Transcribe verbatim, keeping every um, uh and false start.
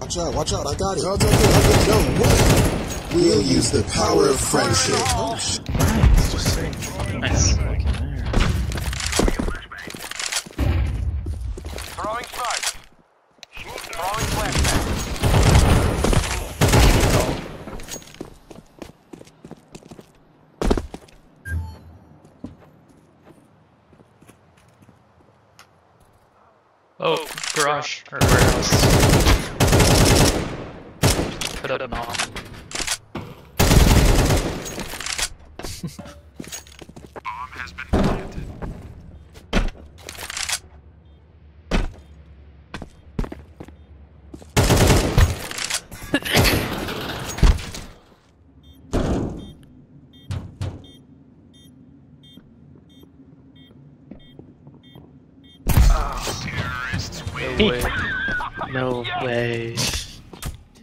Watch out, watch out, I got it. No, no, no, no, what? We'll use the power of friendship. Oh, shit. Nice, just saying. Nice. Throwing smoke. Throwing flashbang. Oh, garage or warehouse. Put up an off. Bomb has been planted. No way. No way.